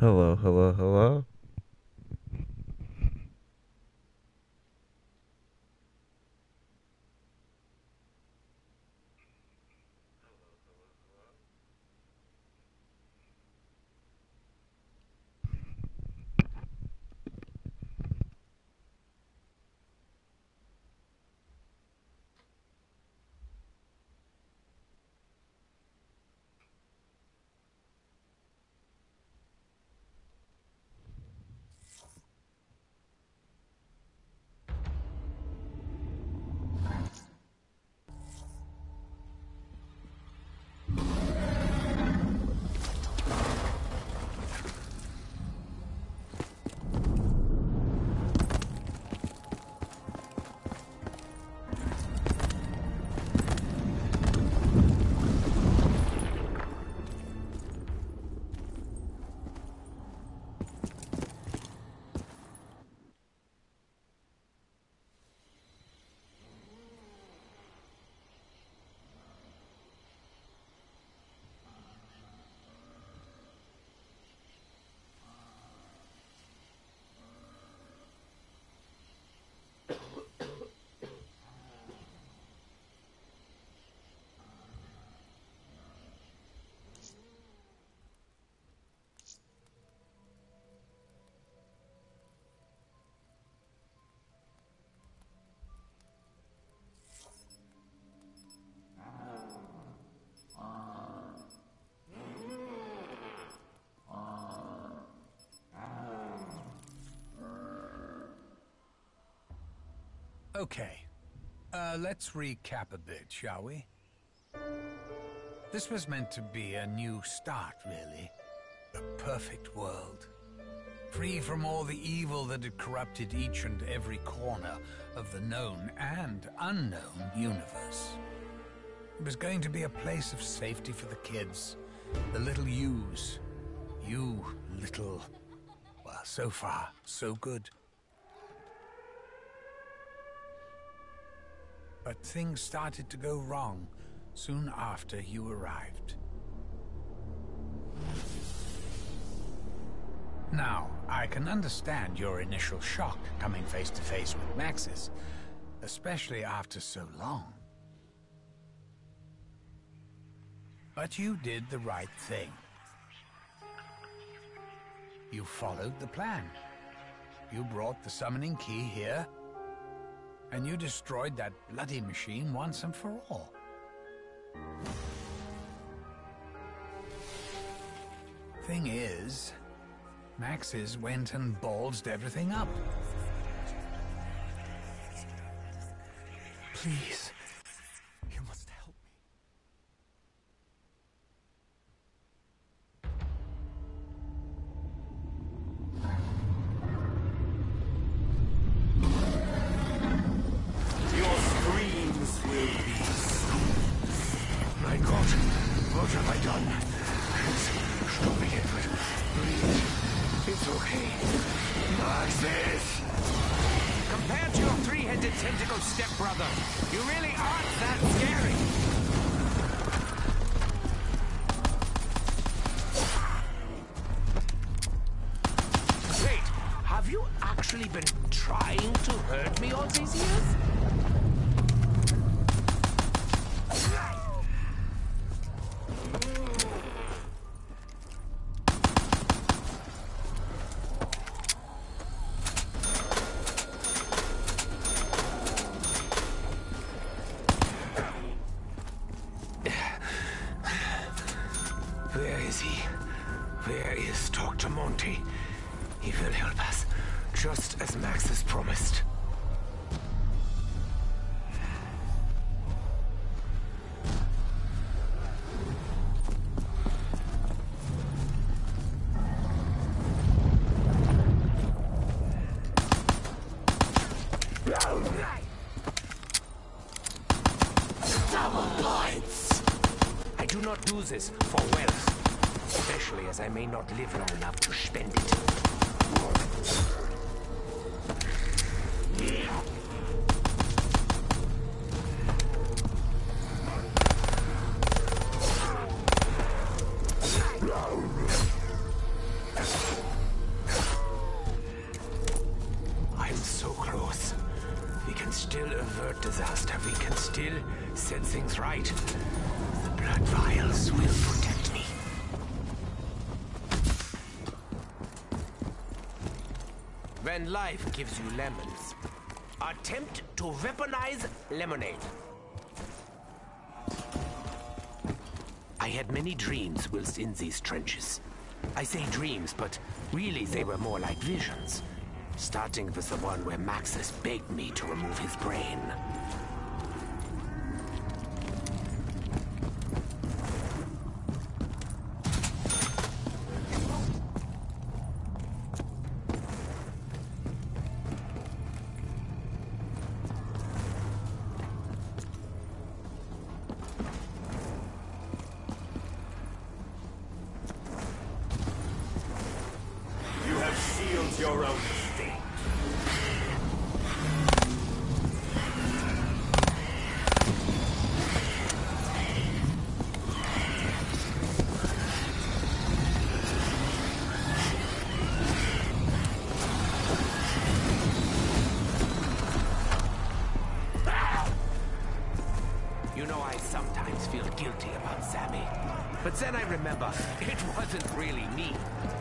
Hello, hello, hello. Okay, let's recap a bit, shall we? This was meant to be a new start, really. A perfect world. Free from all the evil that had corrupted each and every corner of the known and unknown universe. It was going to be a place of safety for the kids, the little yous. You little... well, so far, so good. But things started to go wrong soon after you arrived. Now, I can understand your initial shock coming face to face with Maxis, especially after so long. But you did the right thing. You followed the plan. You brought the summoning key here, and you destroyed that bloody machine once and for all. Thing is, Maxis went and ballsed everything up. Please, you must help me. Your screams will be soothed. My God, what have I done? Stop me, Edward. Please. It's okay. Maxis! Compared to your three-headed tentacle stepbrother, you really aren't that scary. Wait, have you actually been trying to hurt me all these years? Where is he? Where is Dr. Monty? He will help us, just as Max has promised. Double points! I do not do this for wealth, especially as I may not live long enough to spend it. When life gives you lemons, attempt to weaponize lemonade. I had many dreams whilst in these trenches. I say dreams, but really they were more like visions. Starting with the one where Maxis begged me to remove his brain. You have sealed your own fate. You know, I sometimes feel guilty about Sammy. But then I remember, it wasn't really me.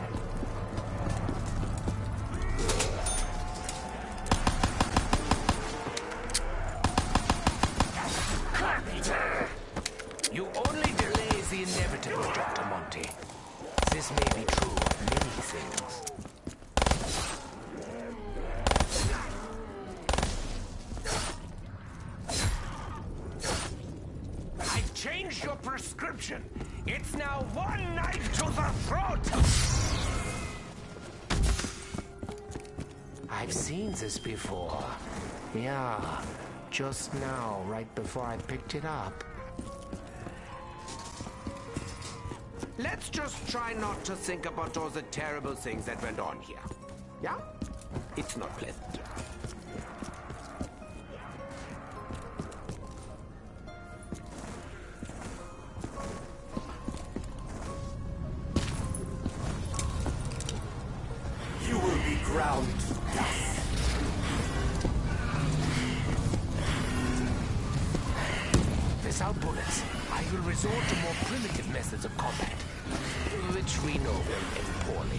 You only delay the inevitable, Dr. Monty. This may be true of many things. I've changed your prescription. It's now one knife to the throat! I've seen this before. Yeah, just now, right before I picked it up. Let's just try not to think about all the terrible things that went on here. Yeah? It's not pleasant. You will be ground to dust. Without bullets, I will resort to more primitive methods of combat, which we know will end poorly.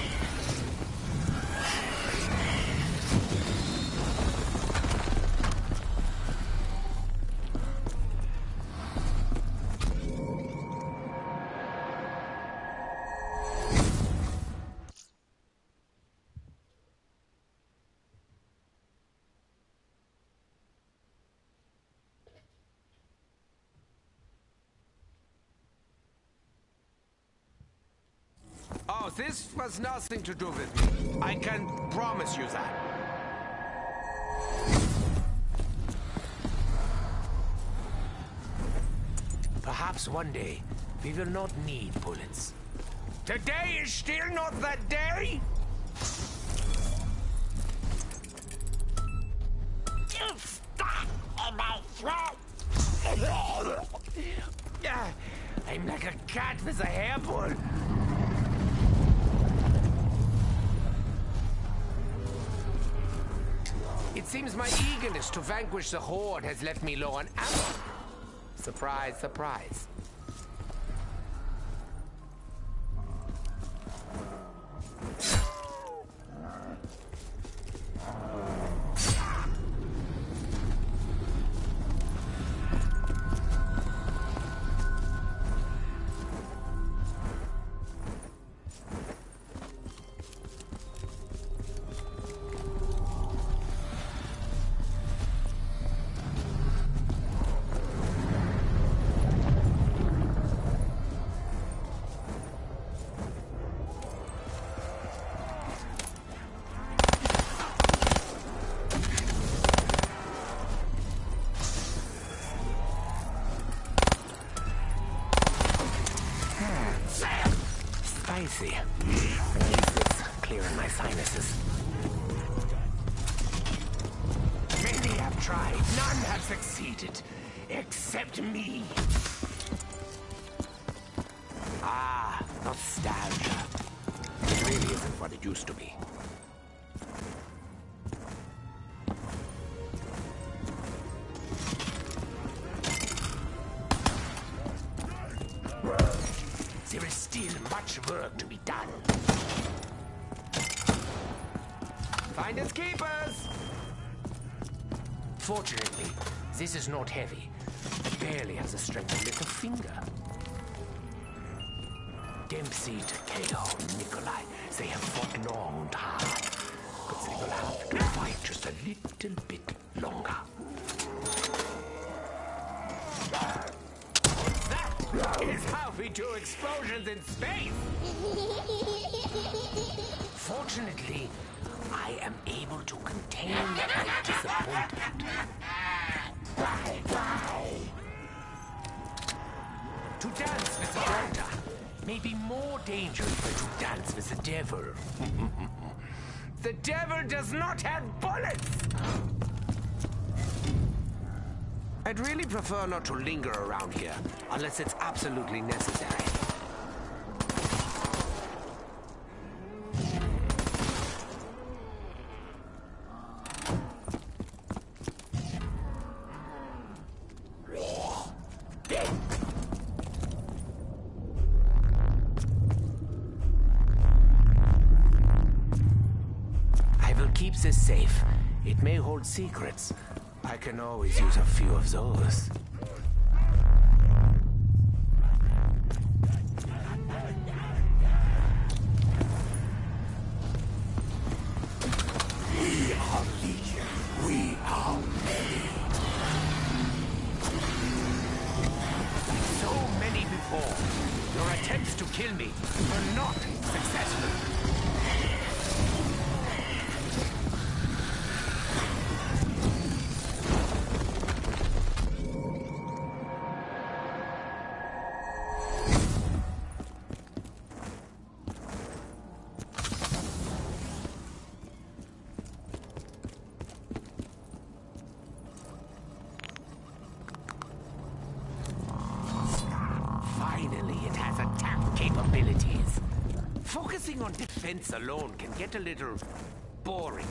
Oh, this was nothing to do with me. I can promise you that. Perhaps one day, we will not need bullets. Today is still not that day! You stuck in my throat! I'm like a cat with a hair pull. It seems my eagerness to vanquish the Horde has left me low on ammo. Surprise, surprise. Spicy. At least it's clearing my sinuses. Many have tried, none have succeeded. Except me. Ah, nostalgia. It really isn't what it used to be. There is still much work to be done. Finders keepers! Fortunately, this is not heavy. It barely has the strength to lift a finger. Dempsey, Takeo, Nikolai, they have fought long and hard, but they will have to fight just a little bit longer. That is how we do explosions in space! Fortunately, I am able to contain my disappointment. To dance with the doctor may be more dangerous than to dance with the devil. The devil does not have bullets! I'd really prefer not to linger around here, unless it's absolutely necessary. Keep this safe. It may hold secrets. I can always use a few of those. We are legion. We are many. So many before. Your attempts to kill me were not successful. Finally, it has attack capabilities. Focusing on defense alone can get a little boring.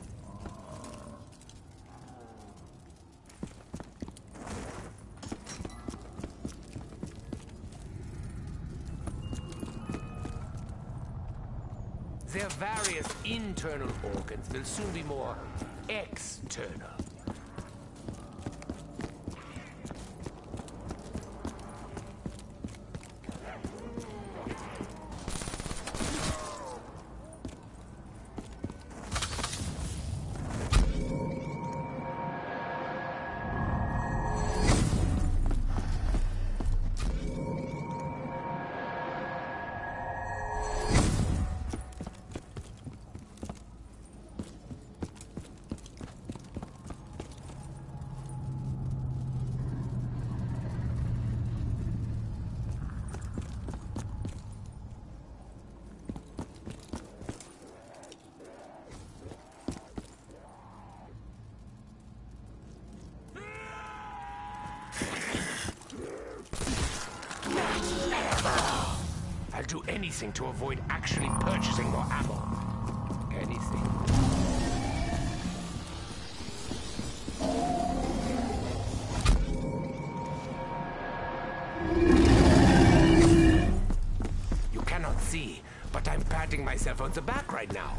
Their various internal organs will soon be more external. I'll do anything to avoid actually purchasing more ammo. Anything. You cannot see, but I'm patting myself on the back right now.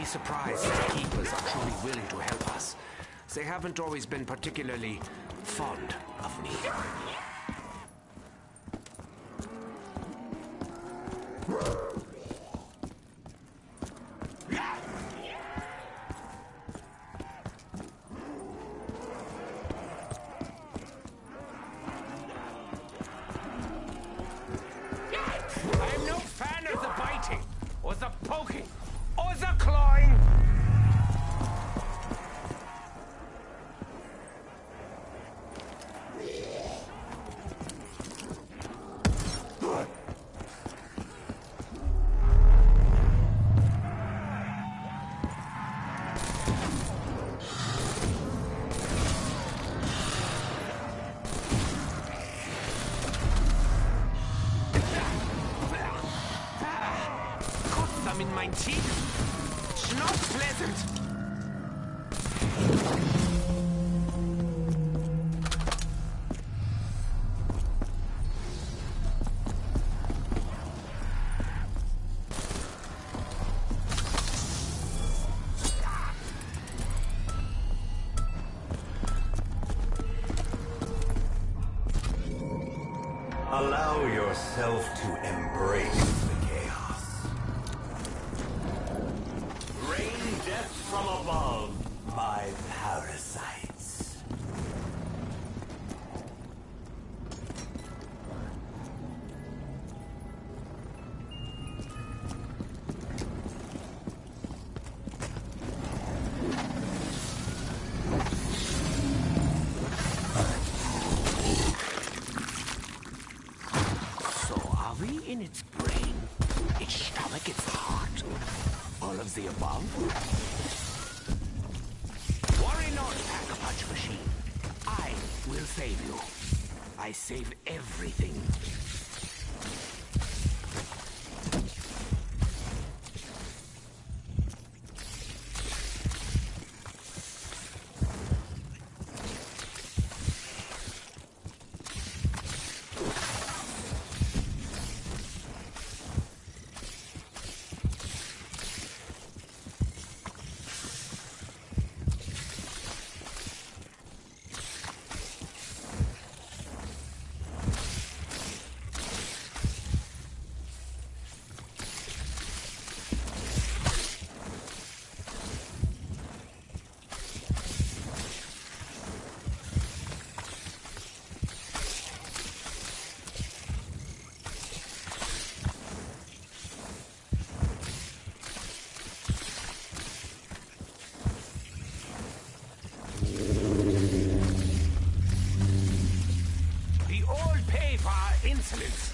surprised that the keepers are truly willing to help us. They haven't always been particularly fond of me. I'm no fan of the biting, or the poking, or the clawing. In my teeth? It's not pleasant. Allow yourself to embrace the chaos. Rain death from above, my parasites. In its brain, its stomach, its heart, all of the above. Worry not, Pack-a-Punch Machine. I will save you. I save everything. Insolence.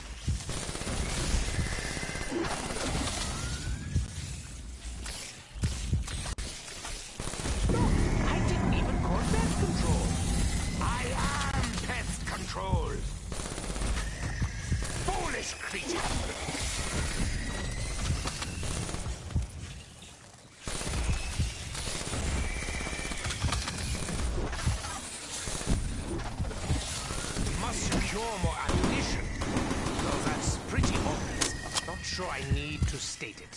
I didn't even call pest control. I am pest control. Foolish creature. More ammunition. Though that's pretty obvious. Not sure I need to state it.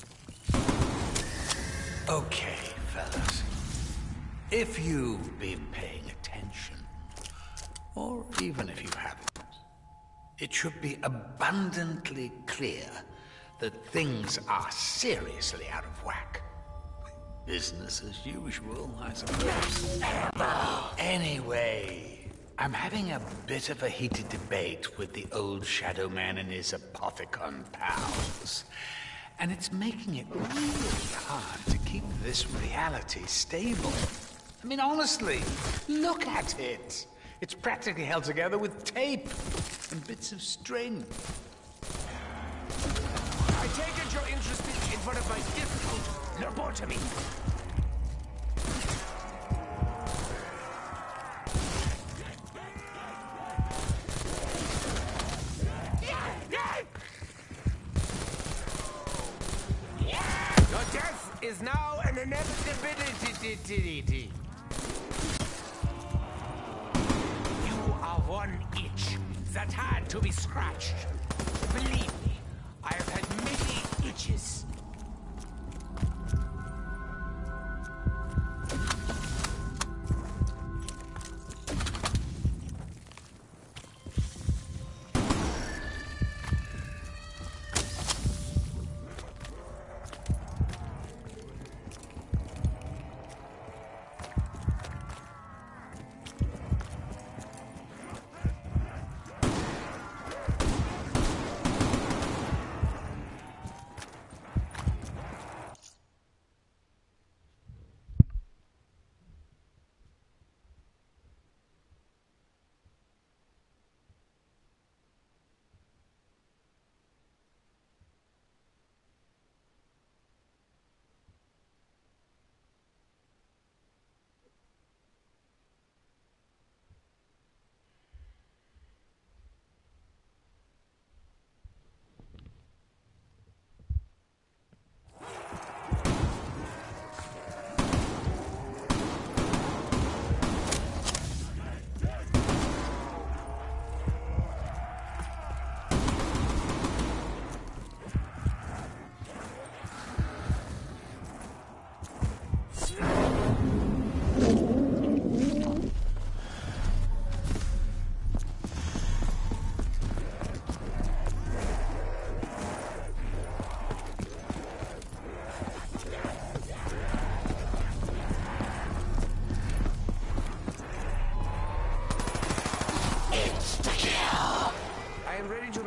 Okay, fellas. If you've been paying attention, or even if you haven't, it should be abundantly clear that things are seriously out of whack. Business as usual, I suppose. Anyway, I'm having a bit of a heated debate with the old Shadow Man and his Apothicon pals. And it's making it really hard to keep this reality stable. I mean, honestly, look at it. It's practically held together with tape and bits of string. I take it you're interested in one of my difficult lobotomy. Your death is now an inevitability. You are one itch that had to be scratched. Believe me, I have had many itches.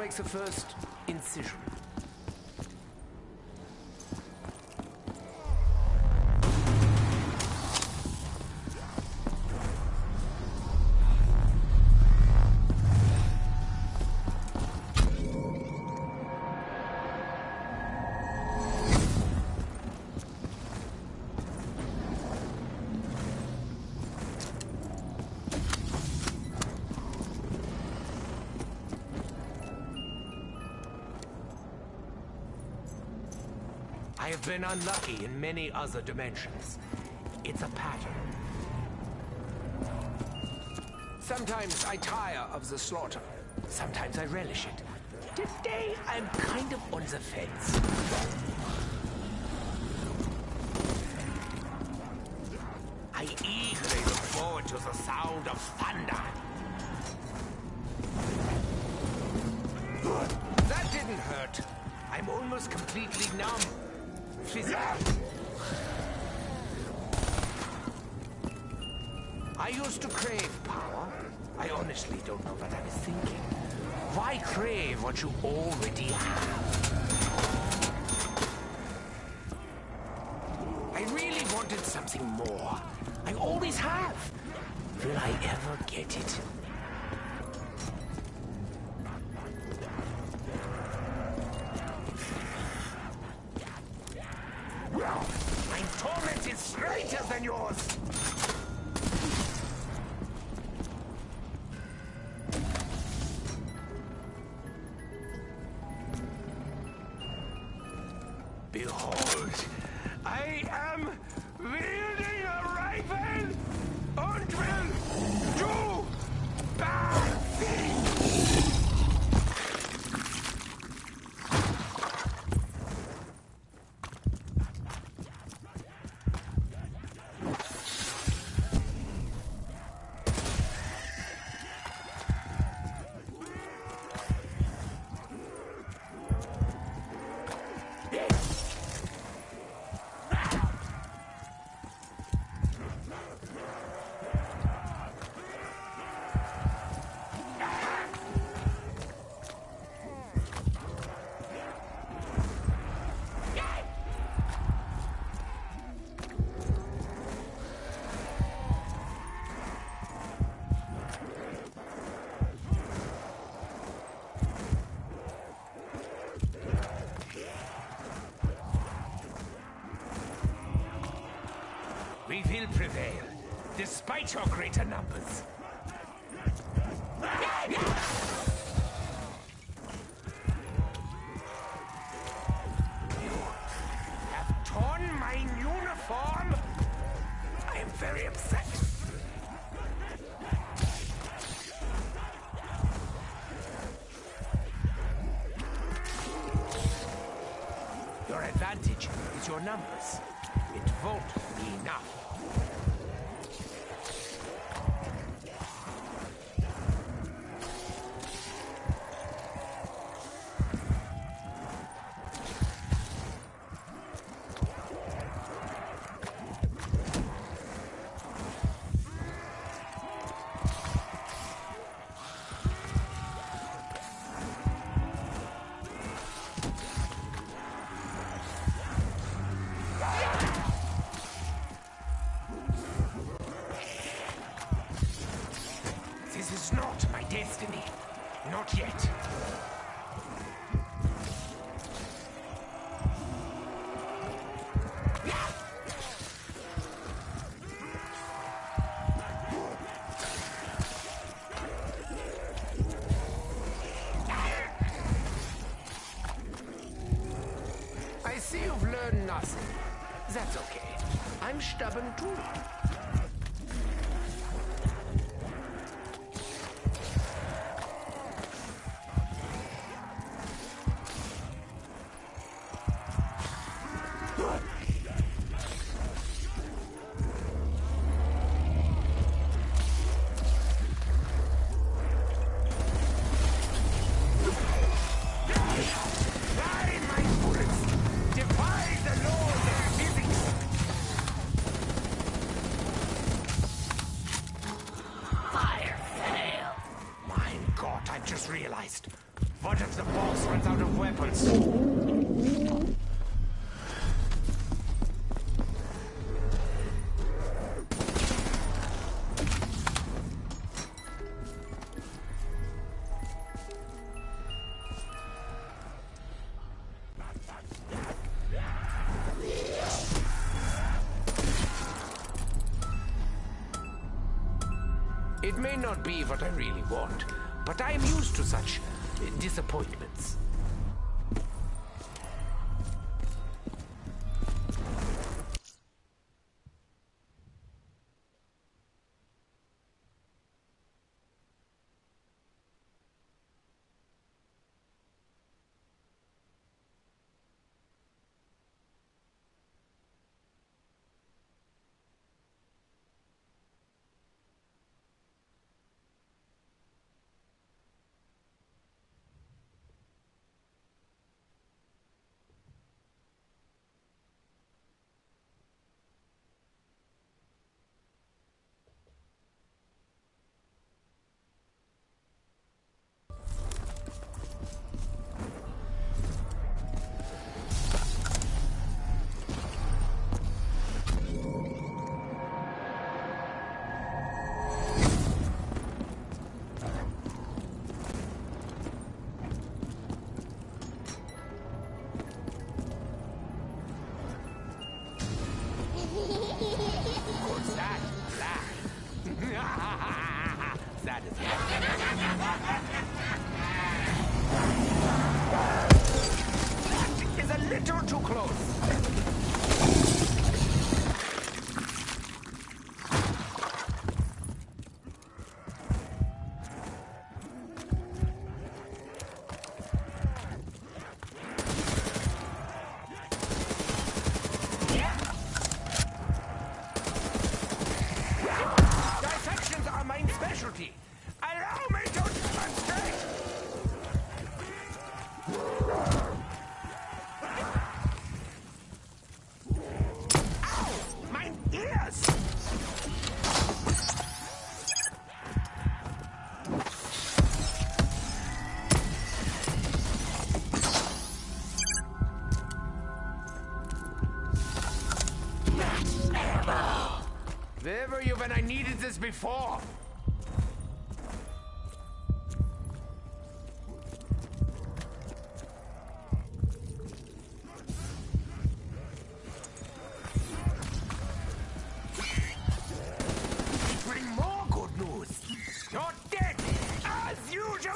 makes a first incision. I have been unlucky in many other dimensions. It's a pattern. Sometimes I tire of the slaughter. Sometimes I relish it. Today, I'm kind of on the fence. I eagerly look forward to the sound of thunder. That didn't hurt. I'm almost completely numb. I used to crave power. I honestly don't know what I was thinking. Why crave what you already have? I really wanted something more. I always have. Will I ever get it? My torment is greater than yours! Behold, I am wielding a rifle and will do bad things! We will prevail, despite your greater numbers. You have torn my uniform? I am very upset. Your advantage is your numbers. It won't be enough. This is not my destiny. Not yet. I see you've learned nothing. That's okay. I'm stubborn too. Realized What if the boss runs out of weapons? It may not be what I really want, but I am used to such disappointments. Where were you when I needed this before? Bring more good news. You're dead, as usual!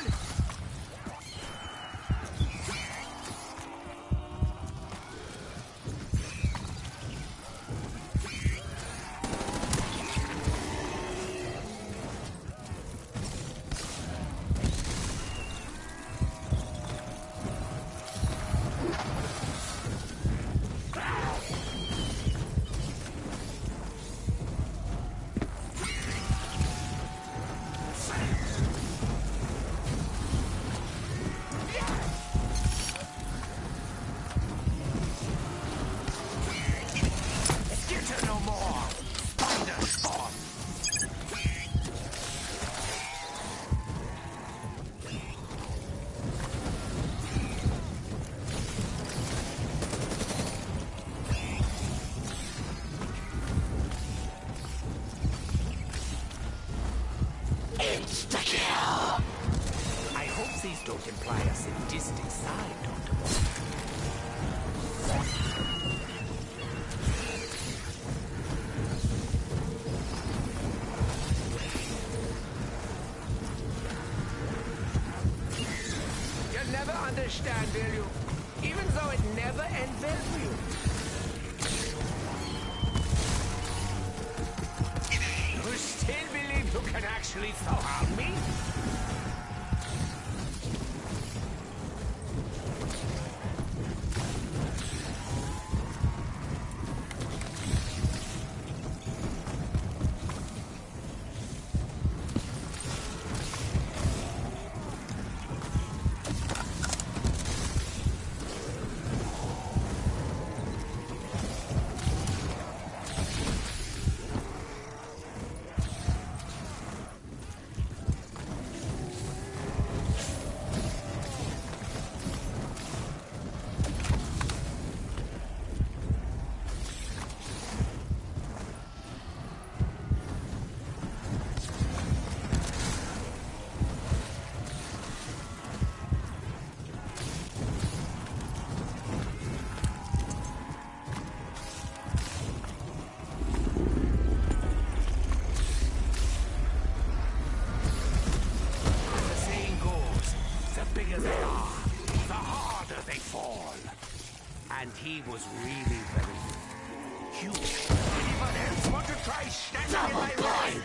Don't imply a sadistic side, Dr. Monty. You'll never understand, will you? Even though it never ends well for you. You still believe you can actually so harm me? heavier they are, the harder they fall. And he was really very huge. Anyone else want to try standing in my way?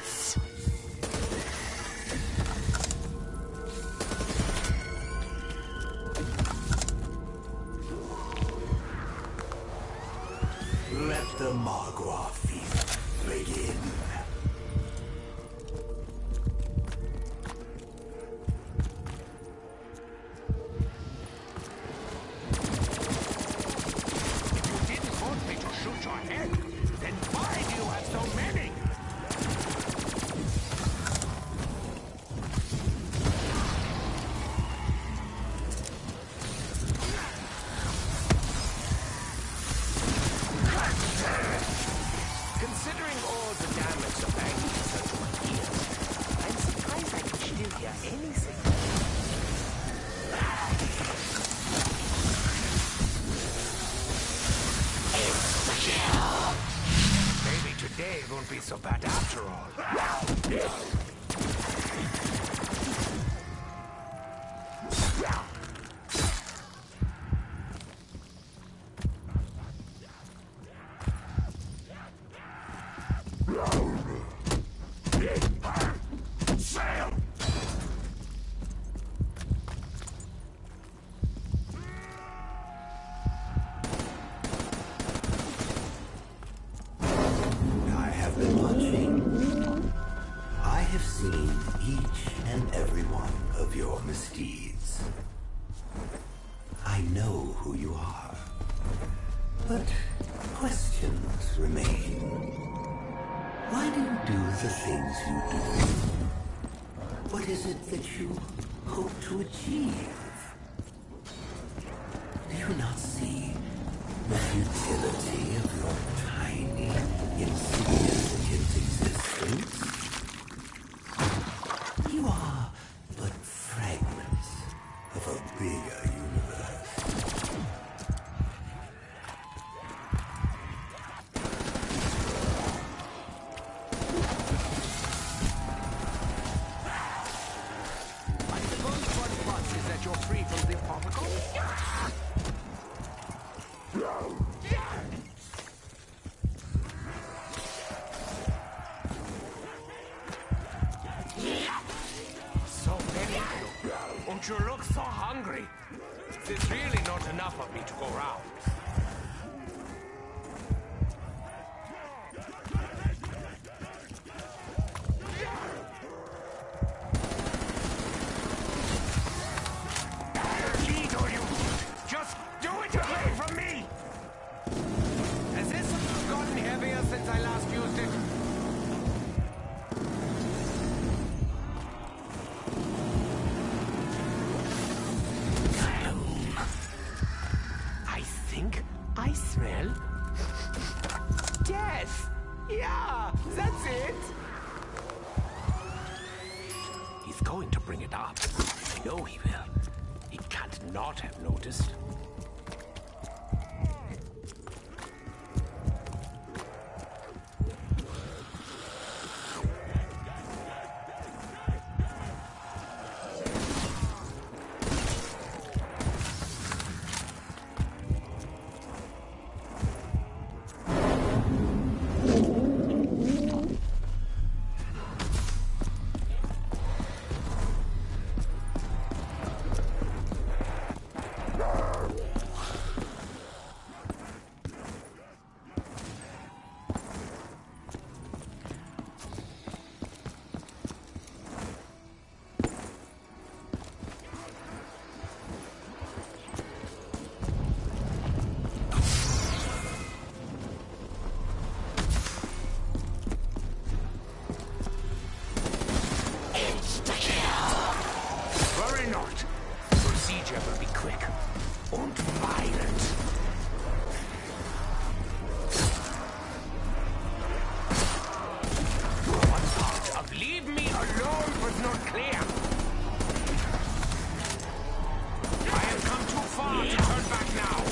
Let the Magua feast begin. It won't be so bad after all. Misdeeds. I know who you are, but questions remain. Why do you do the things you do? What is it that you hope to achieve? Do you not see the futility of your tiny, insignificant existence? You are but fragments of a bigger universe. I suppose one plus is that you're free from the particle? So many of you. And you look so hungry. There's really not enough of me to go round. Eat all you want. Just do it away from me! Has this gotten heavier since I last used it? I think I smell death. Yeah, that's it. He's going to bring it up. I know he will. He can't not have noticed. Worry not. Procedure will be quick and violent. One part of leave me alone was not clear. I have come too far to turn back now.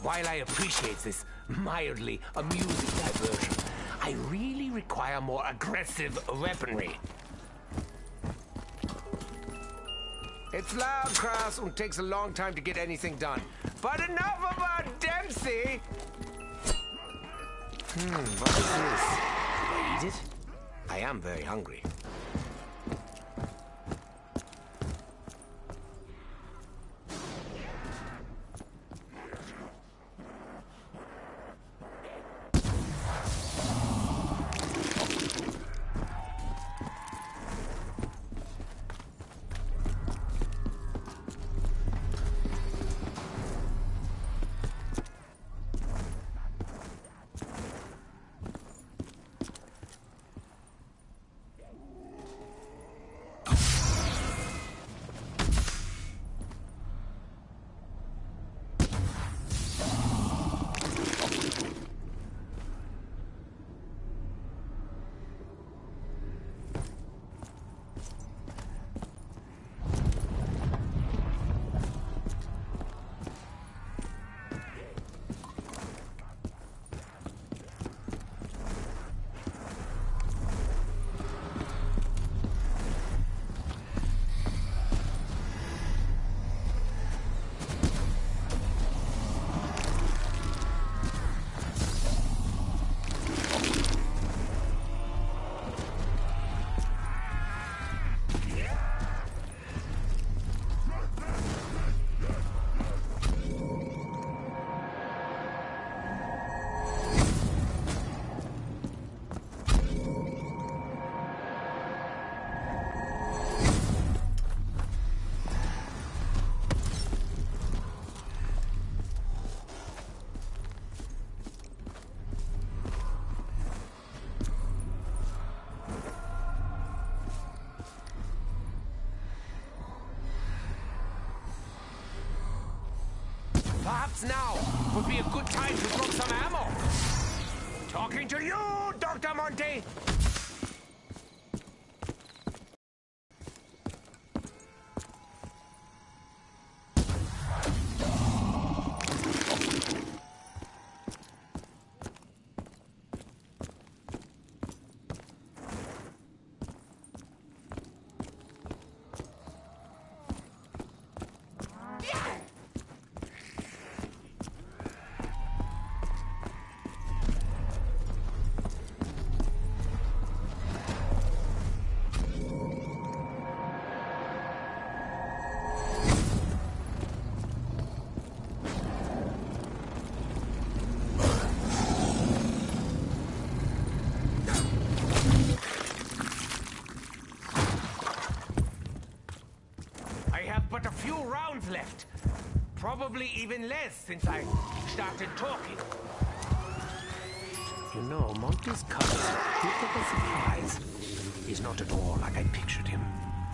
While I appreciate this mildly amusing diversion, I really require more aggressive weaponry. It's loud, crass, and takes a long time to get anything done. But enough about Dempsey! What is this? Should I eat it? I am very hungry. Perhaps now would be a good time to drop some ammo. Talking to you, Dr. Monty! But a few rounds left. Probably even less since I started talking. You know, Monty's cover, with the surprise, is not at all like I pictured him.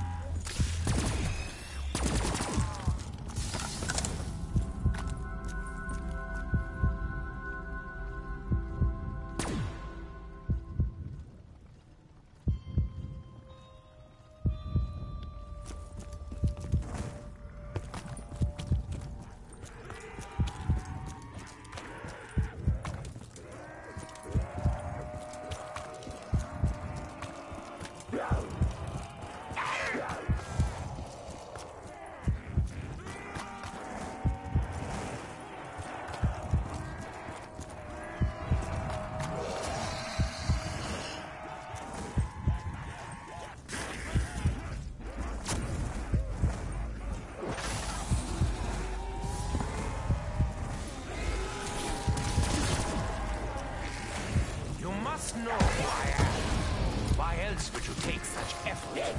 Know who I am. Why else would you take such effort?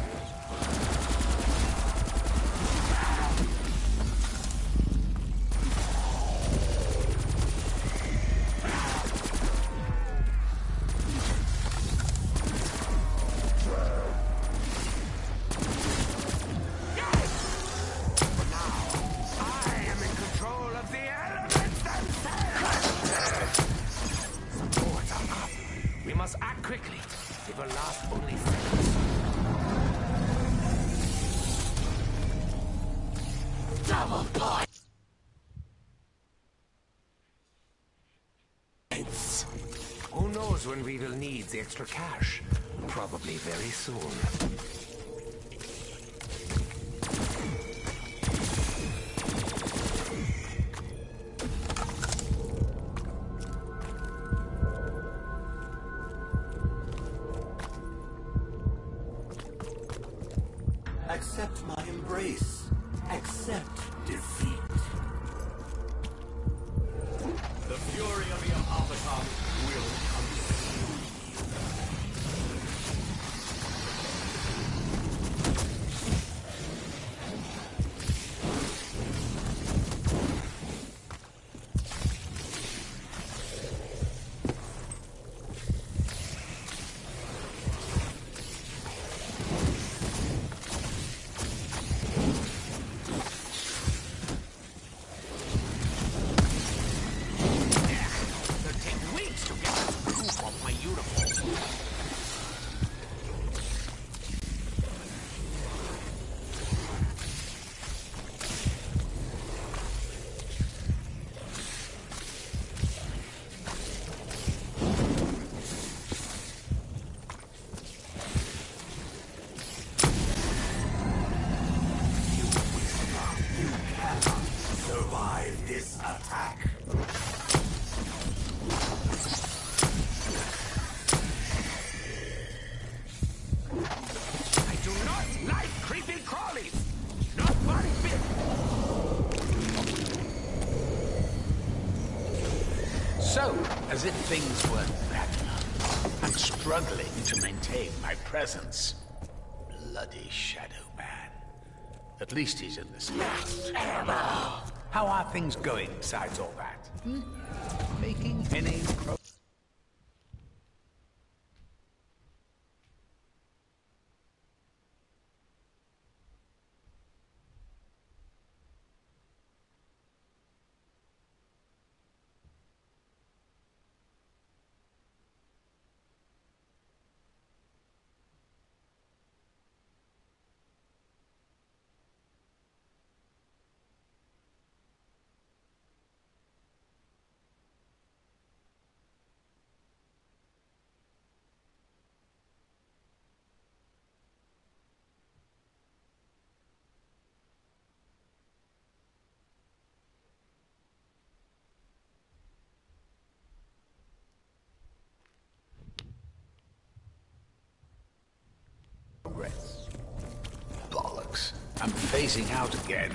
Who knows when we will need the extra cash? Probably very soon. Accept my embrace. Accept defeat. The fury of the automaton will consume you. Survive this attack. I do not like creepy crawlies! Not one bit! So, as if things weren't bad enough, I'm struggling to maintain my presence. Bloody Shadow Man. At least he's in this house. How are things going besides all that? Making any progress? Bollocks. I'm phasing out again.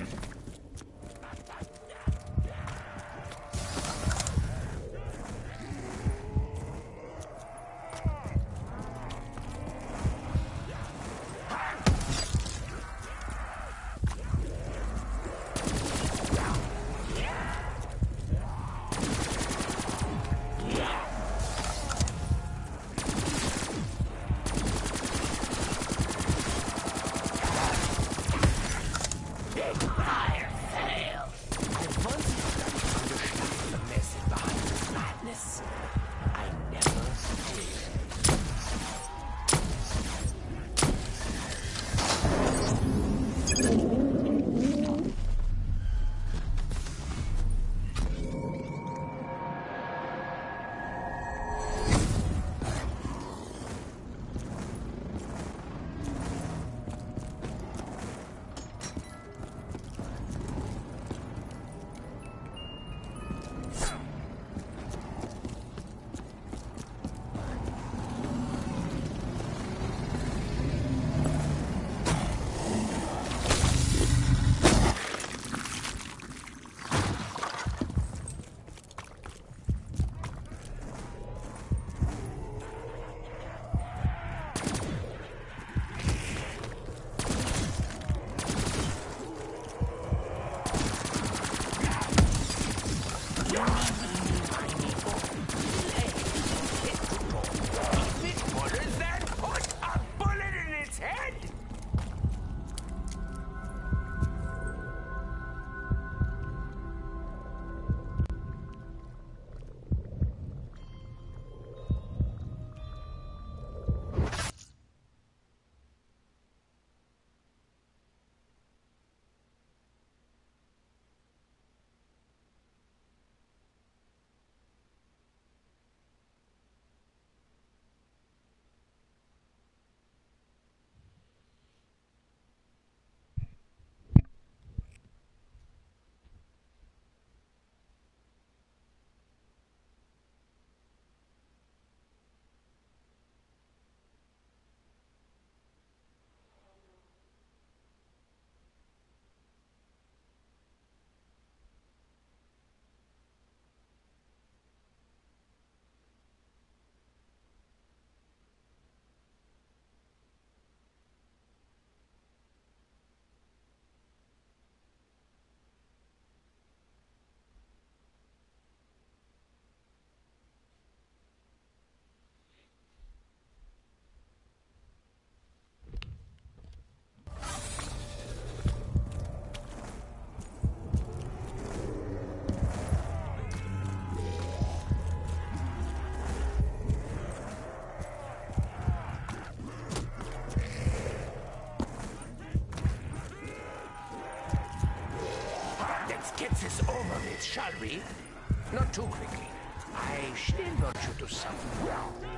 this over with, shall we? Not too quickly. I still want you to suffer.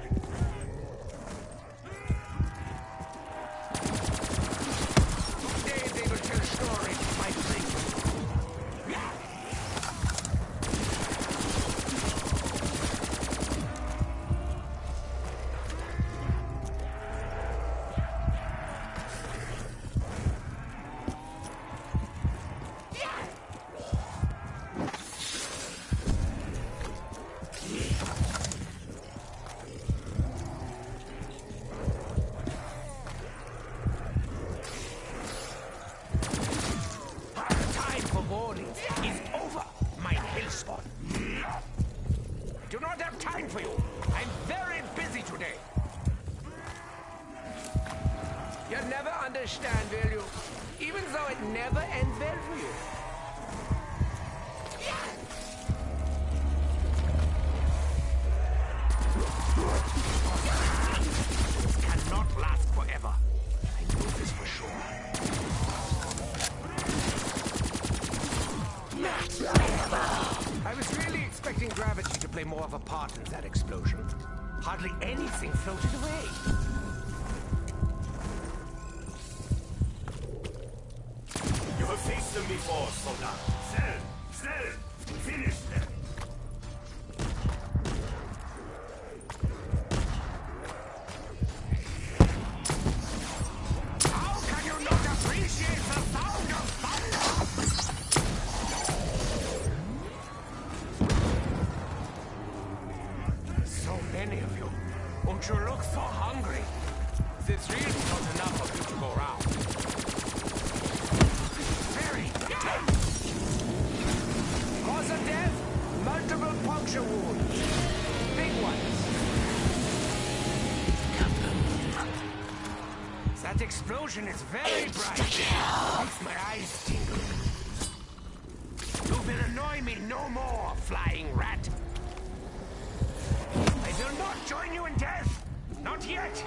Today they will tell stories of my bravery. Understand, will you? Even though it never ends well for you. This cannot last forever. I know this for sure. I was really expecting gravity to play more of a part in that explosion. Hardly anything floated away. Faced them before, Soldat. Schnell! Finish them! How can you not appreciate the sound of thunder? So many of you. Won't you look so hungry? It's really not enough of you to go around. Cause of death? Multiple puncture wounds. Big ones. That explosion is very bright. Makes my eyes tingle. You will annoy me no more, flying rat. I will not join you in death. Not yet.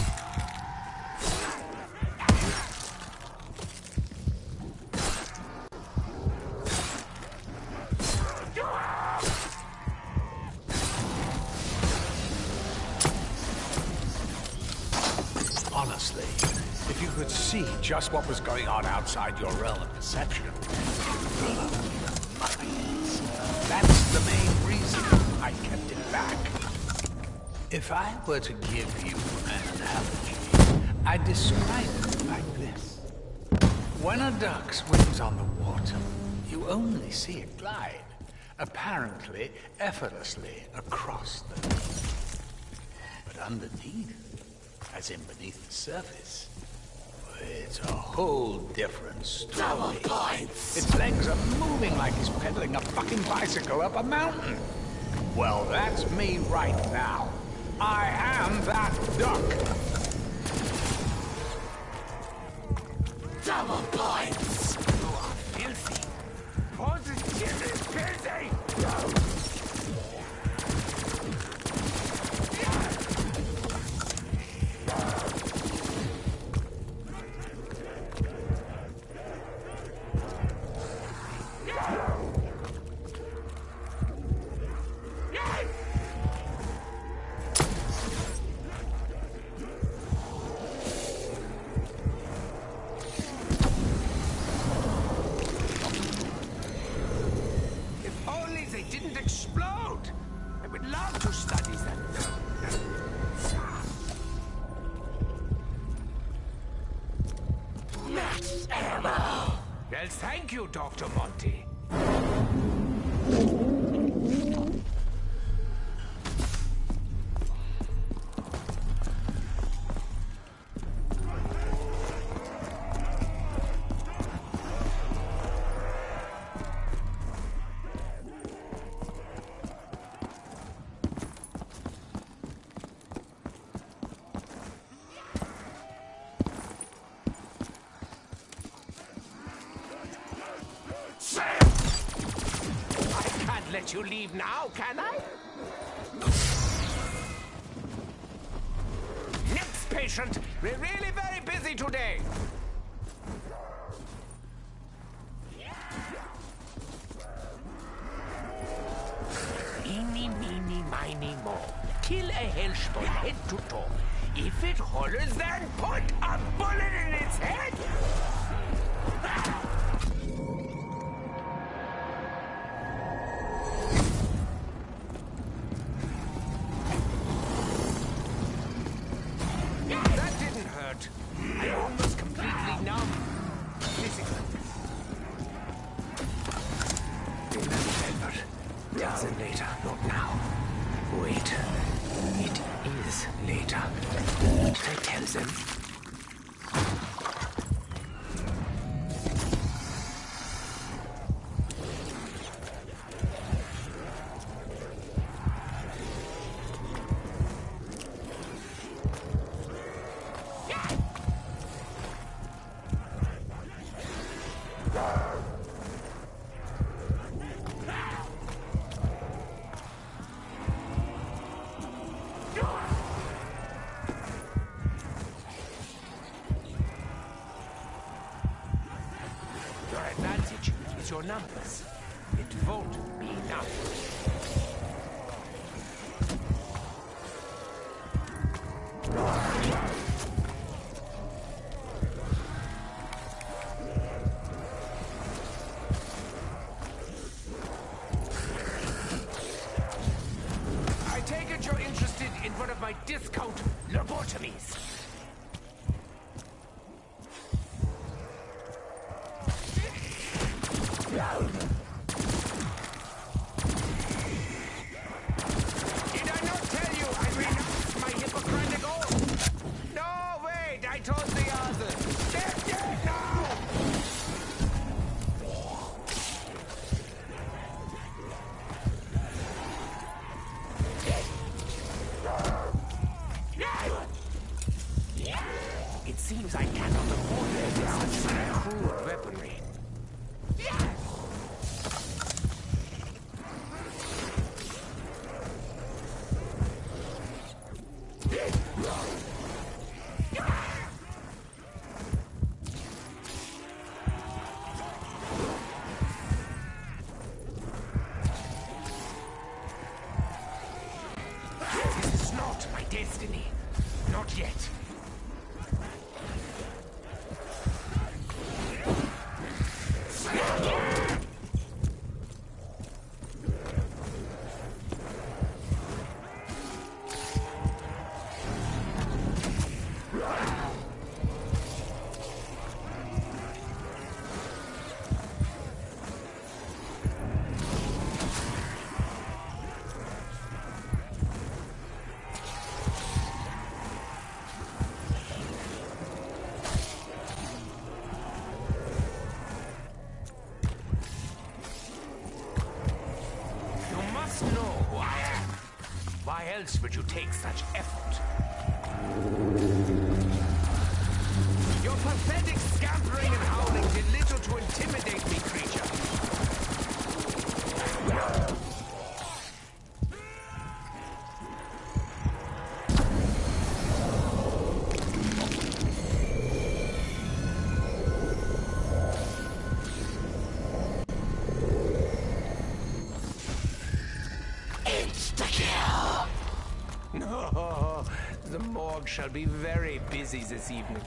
Honestly, if you could see just what was going on outside your realm of perception, you'd blow your minds. That's the main reason I kept it back. If I were to give you an analogy, I'd describe it like this. When a duck swims on the water, you only see it glide, apparently effortlessly across the lake. But underneath, as in beneath the surface, it's a whole different story. Double points! Its legs are moving like he's pedaling a fucking bicycle up a mountain. Well, that's me right now. I am that duck. Double points! You are filthy. Positively filthy! Well, thank you, Dr. Monty. Let you leave now, can I? Next patient. We're really very busy today. Kill a Hellspawn head to toe. If it hollers, then put a bullet in its head! That didn't hurt. I'm almost completely numb. Physically. Remember, tell them later, not now. Wait, it is later. Did I tell them? Your advantage is your numbers. It won't be enough. I take it you're interested in one of my discount lobotomies. Did I not tell you I renounced my Hippocratic oath? No, wait, I told the others. They're dead now! It seems I cannot afford such crude weaponry. This is not my destiny. Not yet. You must know who I am. Why else would you take such effort? Your pathetic scampering and howling did little to intimidate me, creature. No, the morgue shall be very busy this evening.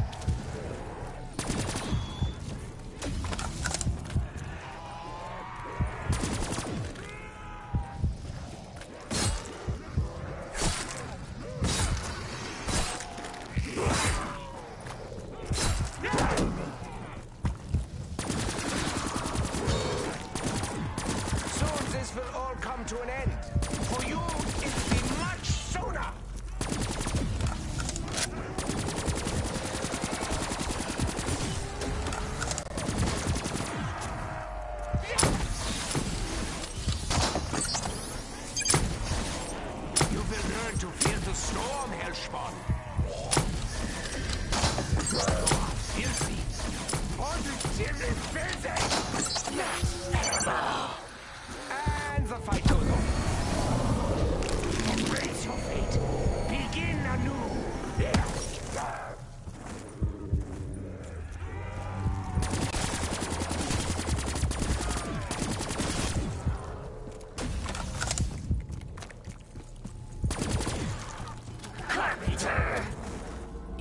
Soon this will all come to an end. For you, it'll be much sooner. You will learn to feel the storm, Hellspawn. Filthy. Positively filthy. And the fight goes on. Embrace your fate. Begin anew.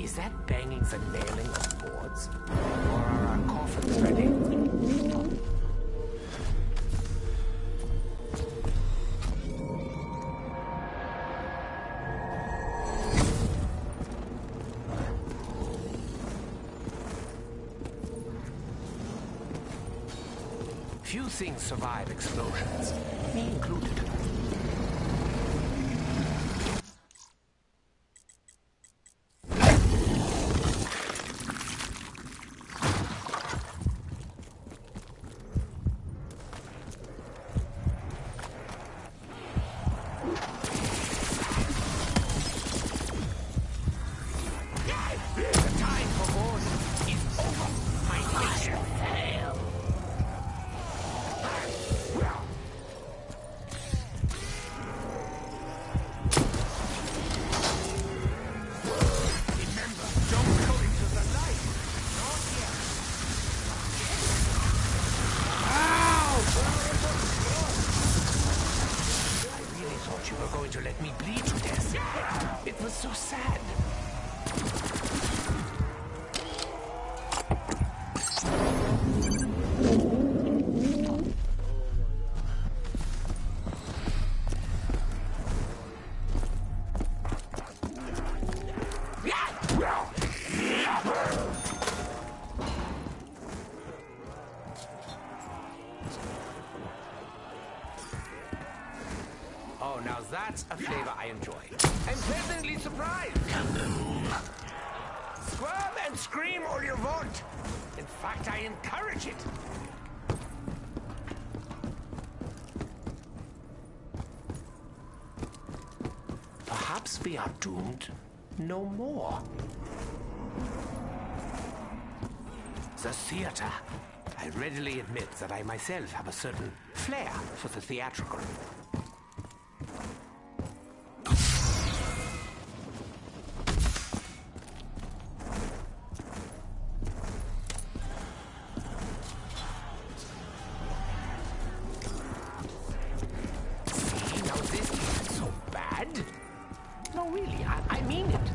Is that bangings and nailing of boards? Or are our coffins ready? Few things survive explosions, me included. To let me bleed to death. It was so sad. Oh, now that's a flavor I enjoy. I'm pleasantly surprised. Squirm and scream all you want. In fact, I encourage it. Perhaps we are doomed no more. The theater. I readily admit that I myself have a certain flair for the theatrical. No, really, I mean it.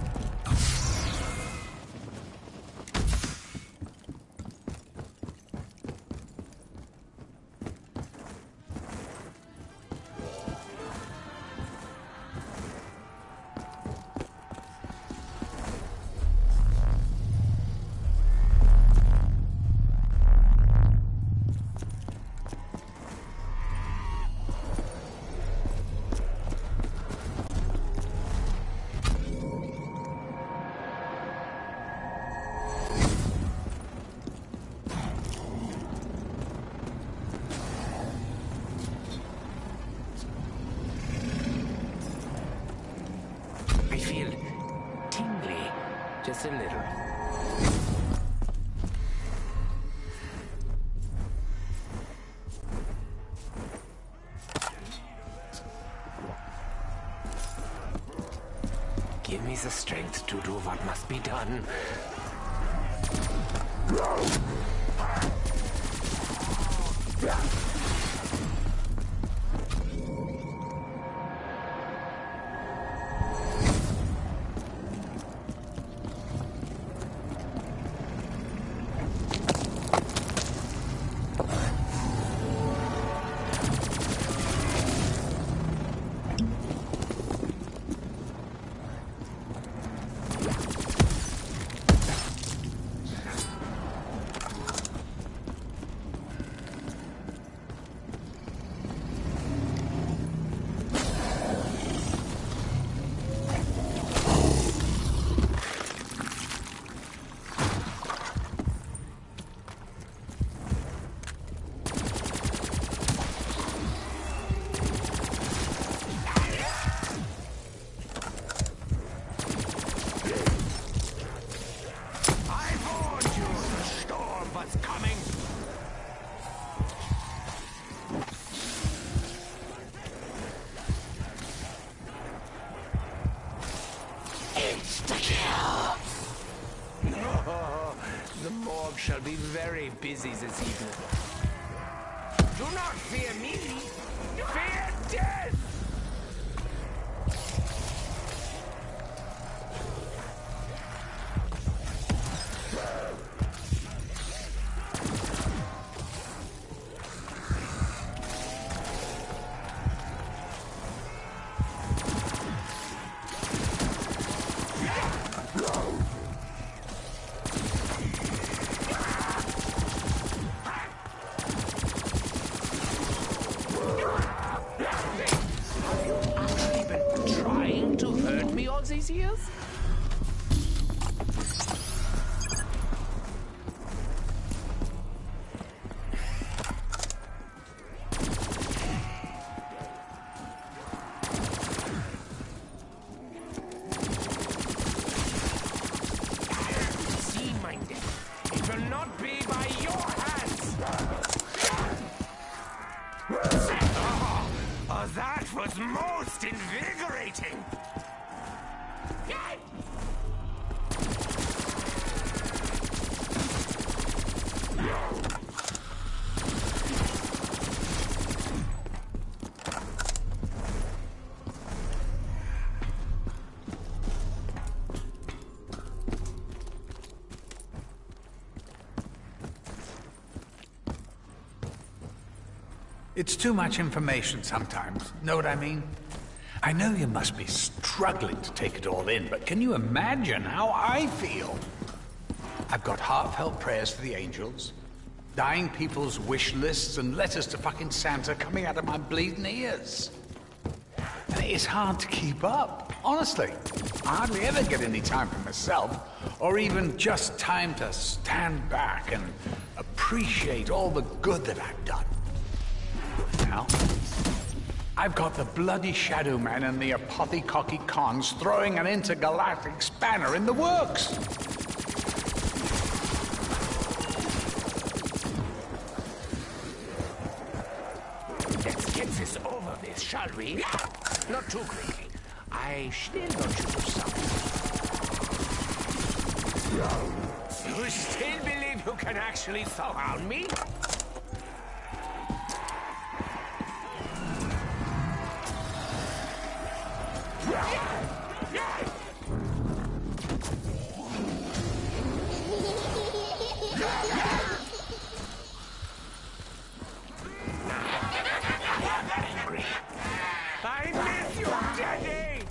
I feel tingly, just a little. Give me the strength to do what must be done. The morgue shall be very busy this evening. Do not fear me. Fear death! these years? See, my death. It will not be by your hands. Oh, that was most invigorating. It's too much information sometimes, know what I mean? I know you must be struggling to take it all in, but can you imagine how I feel? I've got heartfelt prayers to the angels, dying people's wish lists, and letters to fucking Santa coming out of my bleeding ears. And it's hard to keep up, honestly. I hardly ever get any time for myself, or even just time to stand back and appreciate all the good that I've done. Now, I've got the bloody Shadow Man and the Apothecocky Cons throwing an intergalactic spanner in the works. Let's get this over with, shall we? Not too quickly. I still want you to suffer. You still believe you can actually surround me? I miss you, Daddy!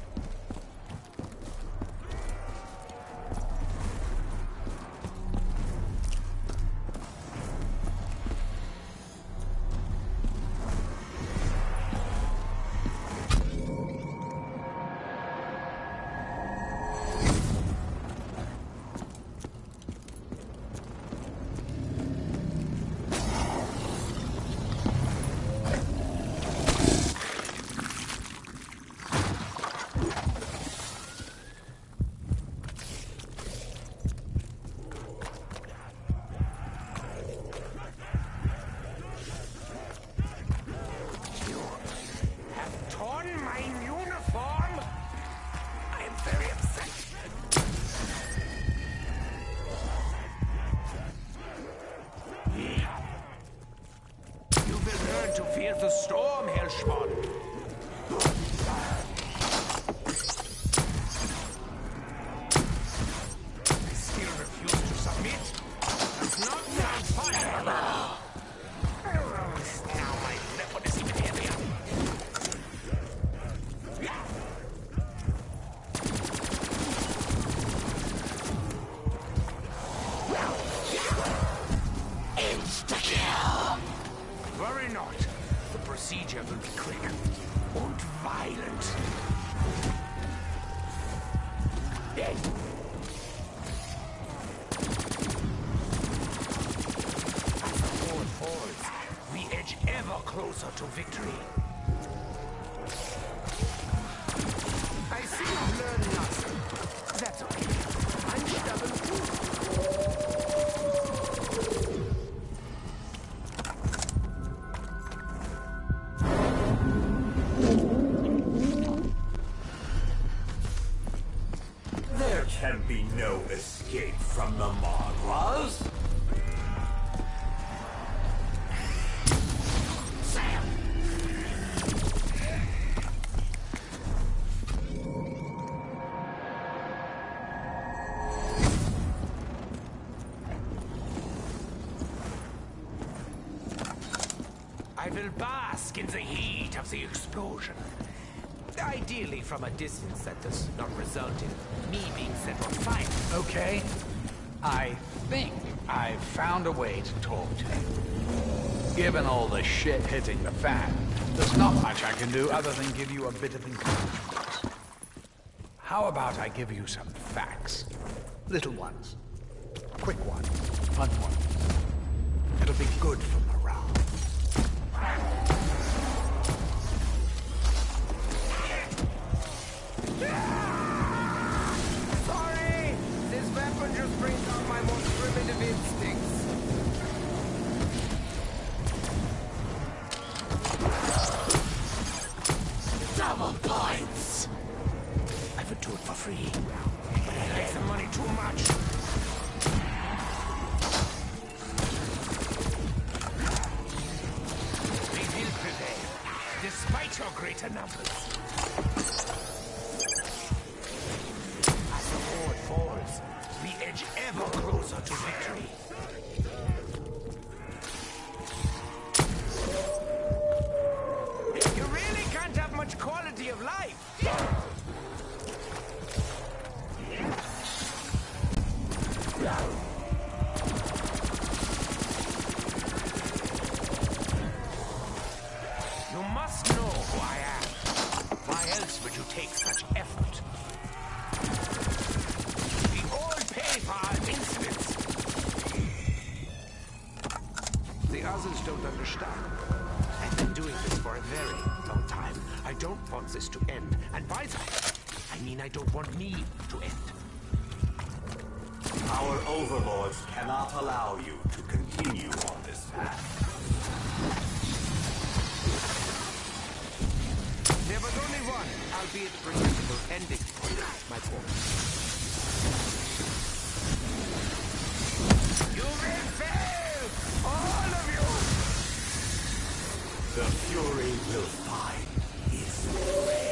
The storm, Hirschmann. I still refuse to submit. It's not sound fire. Now my weapon is even heavier. Insta-kill. Worry not. The procedure will be quick and violent. Then. As the war falls, we edge ever closer to victory. I see you've learned nothing. That's okay. I'm stubborn too. Can be no escape from the Magras. I will bask in the heat of the explosion. Ideally from a distance that does not result in me being set on fire. Okay, I think I've found a way to talk to you. Given all the shit hitting the fan, there's not much I can do other than give you a bit of encouragement. How about I give you some facts? Little ones. Quick ones. Fun ones. It'll be good for morale. Sorry! This weapon just brings out my most primitive instincts. Double points! I would do it for free, but I like the money too much. We will prevail, despite your greater numbers. As the horde falls, we edge ever closer to victory. You really can't have much quality of life. You must know who I am. Why else would you take such effort? We all pay for our insolence. The others don't understand. I've been doing this for a very long time. I don't want this to end. And by that, I mean I don't want me to end. Our overlords cannot allow you to continue on this path. There was only one, albeit presentable, ending for my point. You will fail! All of you! The Fury will find its way.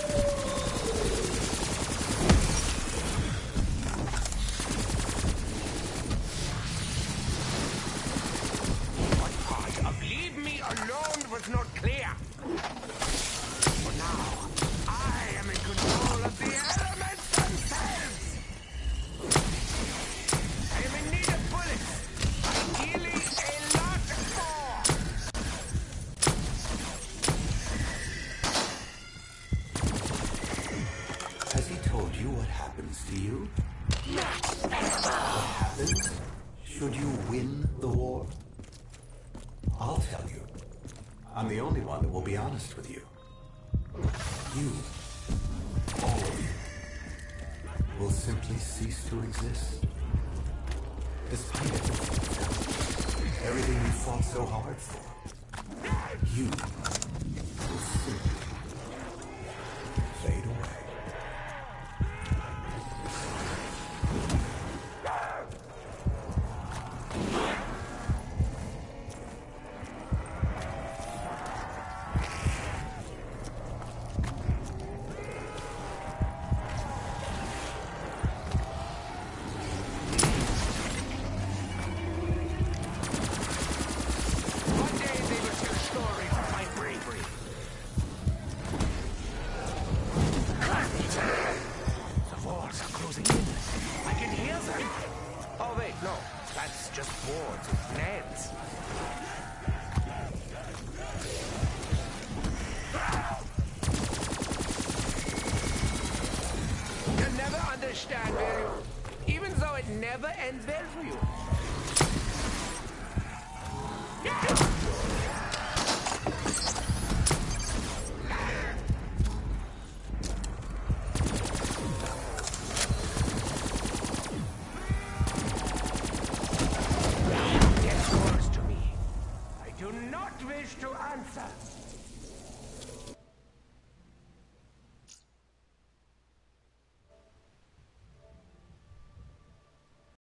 What part of leave me alone was not clear? For now, I am in control of the elements themselves! I am in need of bullets. Ideally, a lot more. Has he told you what happens to you? What happens should you win the war? I'll tell you. I'm the only one that will be honest with you. You, all of you, will simply cease to exist. Despite everything you fought so hard for, you will simply fade away. One day they will tell stories of my bravery. The walls are closing in. I can hear them. Oh wait, no. That's just boards and plans. You'll never understand, will you? Even though it never ends well for you. Get yours to me. I do not wish to answer.